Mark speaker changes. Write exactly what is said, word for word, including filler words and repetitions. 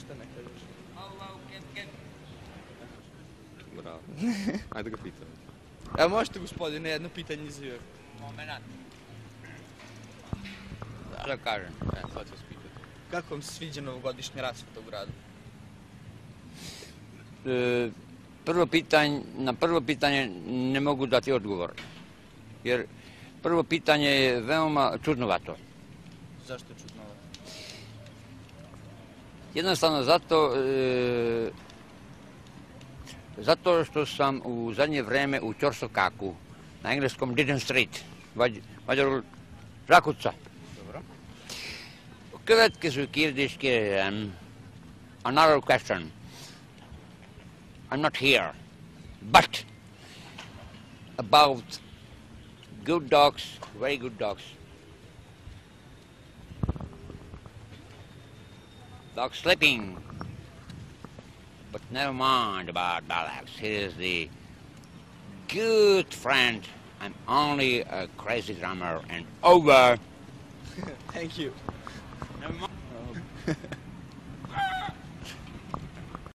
Speaker 1: Ništa ne kažeš.
Speaker 2: Bravo. Ajde ga pitam.
Speaker 1: Evo možete gospodine jedno pitanje izvijek.
Speaker 3: Moment. Da kažem.
Speaker 2: E, sad ću vas pitati.
Speaker 1: Kako vam se sviđa novogodišnja rasveta u gradu?
Speaker 3: E, prvo pitanje, na prvo pitanje ne mogu dati odgovor. Jer prvo pitanje je veoma čudnovato.
Speaker 1: Zašto je čudnovato?
Speaker 3: Jednostavno zato, e, zato što sam u zadnje vreme u Corsokaku, na engleskom Didon Street, Mađarul Rakuca.
Speaker 1: Dobro.
Speaker 3: Következő kérdést kérem, another question. I'm not here, but about good dogs, very good dogs. Dog sleeping, but never mind about Balax. He is the good friend. I'm only a crazy drummer and over.
Speaker 1: Thank you.
Speaker 3: Never mind.